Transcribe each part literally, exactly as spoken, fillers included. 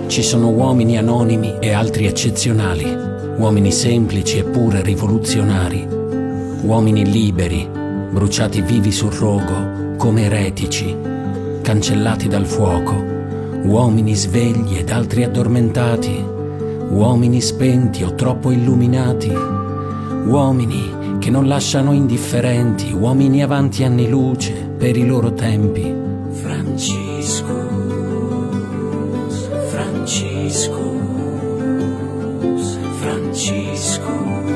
Ci sono uomini anonimi e altri eccezionali, uomini semplici eppure rivoluzionari, uomini liberi, bruciati vivi sul rogo come eretici, cancellati dal fuoco, uomini svegli ed altri addormentati, uomini spenti o troppo illuminati, uomini che non lasciano indifferenti, uomini avanti anni luce per i loro tempi. Francisco, Francisco, Francisco.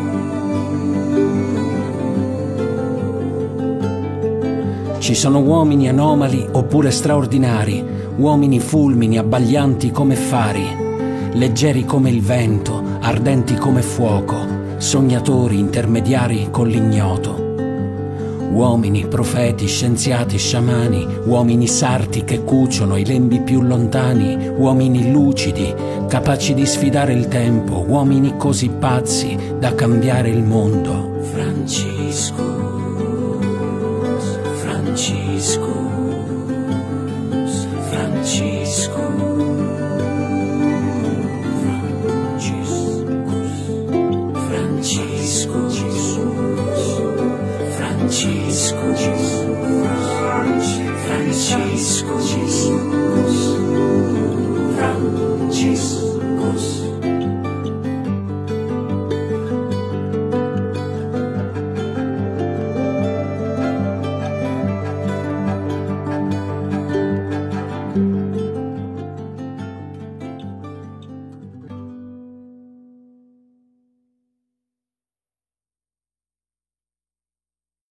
Ci sono uomini anomali oppure straordinari, uomini fulmini abbaglianti come fari, leggeri come il vento, ardenti come fuoco, sognatori intermediari con l'ignoto. Uomini, profeti, scienziati, sciamani, uomini sarti che cuciono i lembi più lontani, uomini lucidi, capaci di sfidare il tempo, uomini così pazzi da cambiare il mondo. Francisco, Francisco, Francisco.